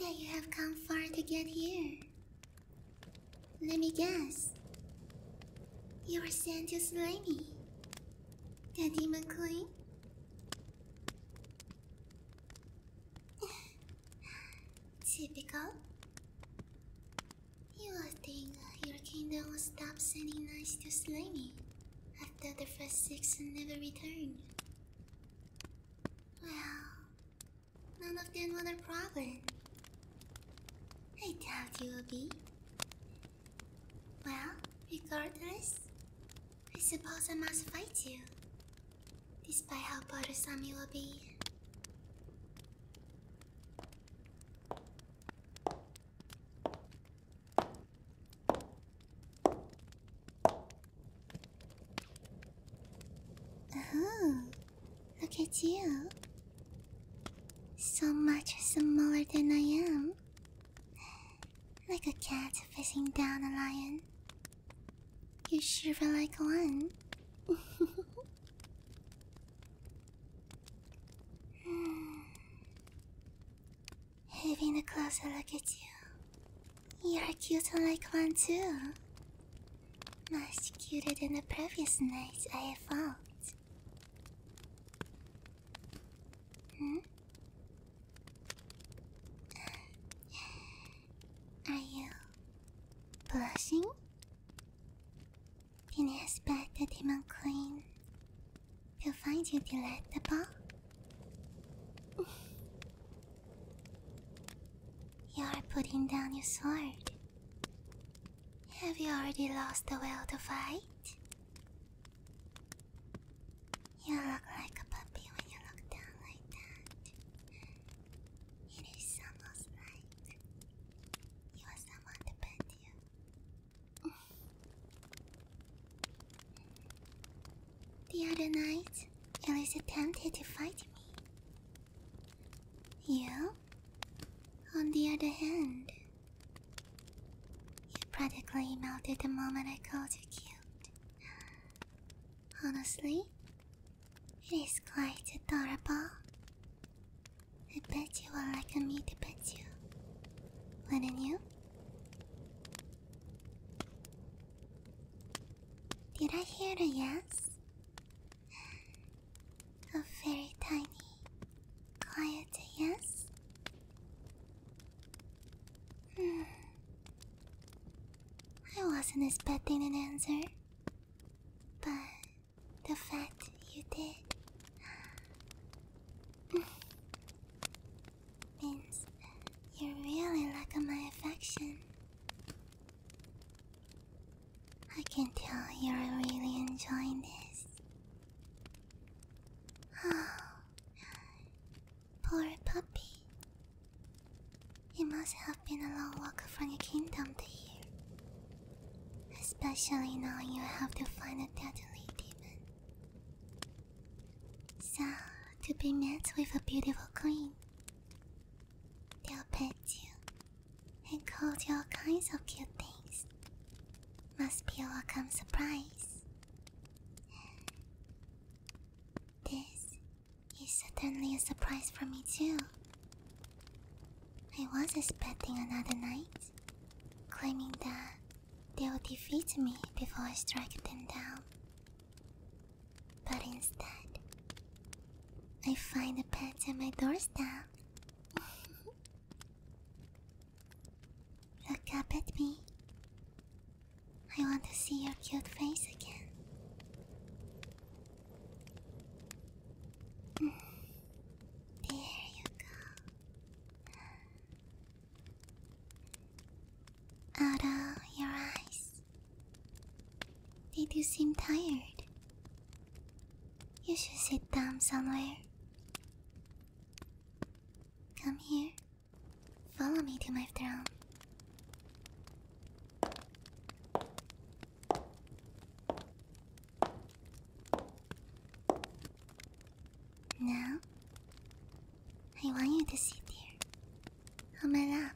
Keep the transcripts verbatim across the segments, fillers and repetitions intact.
that you have come far to get here. Let me guess. You were sent to slay me, the demon queen? Typical. You would think your kingdom would stop sending knights to slay me after the first six never returned. Well, none of them were a problem. I doubt you will be. Well, regardless, I suppose I must fight you, despite how bothersome you will be. Oh, look at you. So much smaller than I am. Like a cat facing down a lion. You shiver like one. Having a closer look at you. You're cute like one too. Much cuter than the previous nights I have fought. Hmm? Are you blushing? Didn't expect the demon queen to find you delectable. You are putting down your sword. Have you already lost the will to fight? You look like a puppy when you look down like that. It is almost like you want someone to pet you. The other night, Elise attempted to fight me. You, on the other hand, you practically melted the moment I called you cute. Honestly, it is quite adorable. I bet you would like me to pet you, wouldn't you? Did I hear a yes? A very tiny, quiet yes? Hmm. I wasn't expecting an answer, but the fact you did means you really like my affection. I can tell you're really enjoying this. Oh, poor puppy. It must have been a long walk from your kingdom to here. Especially knowing you have to find a deadly demon. So, to be met with a beautiful queen, they'll pet you and call you all kinds of cute things. Must be a welcome surprise. This is certainly a surprise for me too. I was expecting another knight, claiming that they would defeat me before I strike them down. But instead, I find a pet at my doorstep. Look up at me. I want to see your cute face again. There you go. Out of your eyes. They do seem tired. You should sit down somewhere. Come here. Follow me to my throne. Now, I want you to sit here on my lap.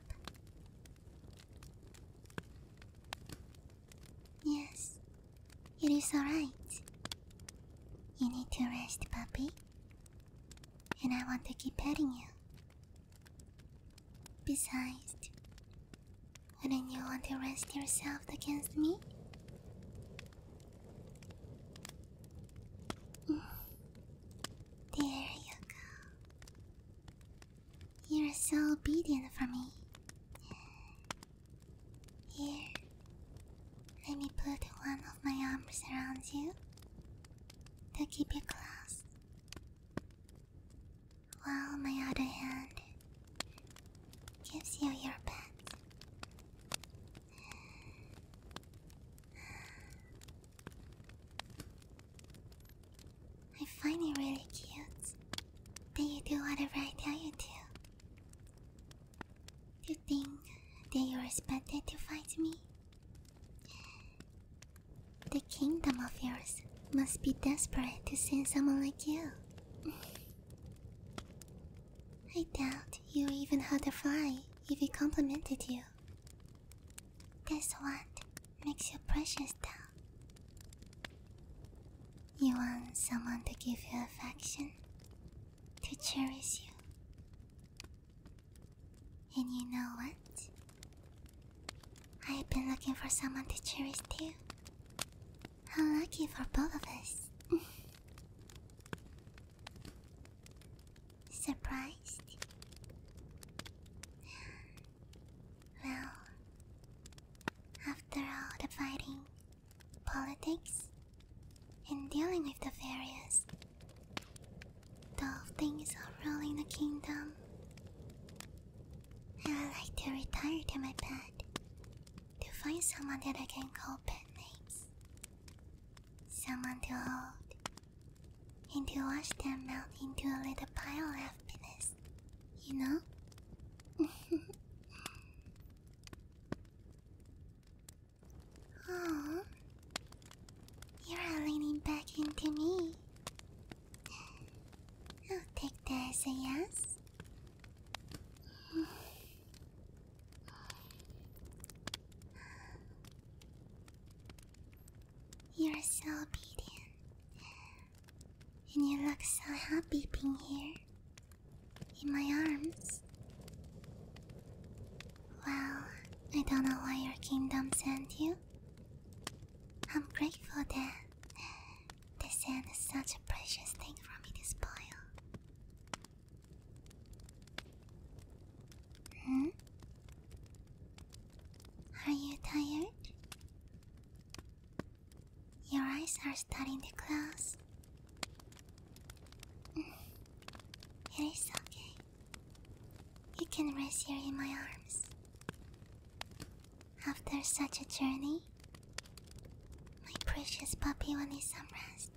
Yes, it is alright. You need to rest, puppy. And I want to keep petting you. Besides, wouldn't you want to rest yourself against me? Mm. There you go. You're so obedient for me. Here, let me put one of my arms around you to keep you close, while my other hand gives you your pet. I find it really cute that you do whatever I tell you to. To think that you're expected to fight me. The kingdom of yours must be desperate to send someone like you. I doubt you even had a fly if he complimented you. That's what makes you precious, though. You want someone to give you affection, to cherish you. And you know what? I've been looking for someone to cherish too. How lucky for both of us. Surprised? Well, after all the fighting, politics, and dealing with the various tough things of ruling the kingdom, I would like to retire to my bed to find someone that I can call pet names. Someone to hold and to watch them melt into a little pile of happiness, you know? Oh, you're leaning back into me. I'll take that as a yes. You're so obedient, and you look so happy being here in my arms. Well, I don't know why your kingdom sent you. I'm grateful that they sent such a precious thing for me to spoil. Hmm? Are you tired? Your eyes are starting to close. It is okay. You can rest here in my arms. After such a journey, my precious puppy will need some rest.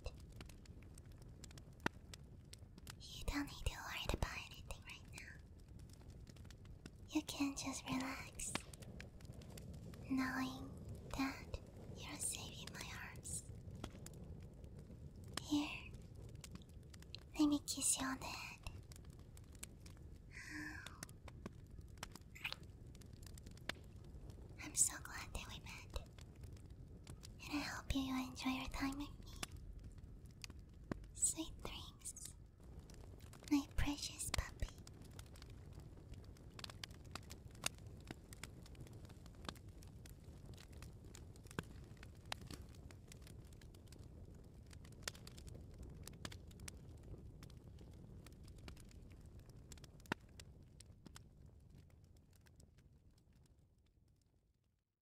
You don't need to worry about anything right now. You can just relax, knowing that you're safe in my arms. Here, let me kiss you on the head.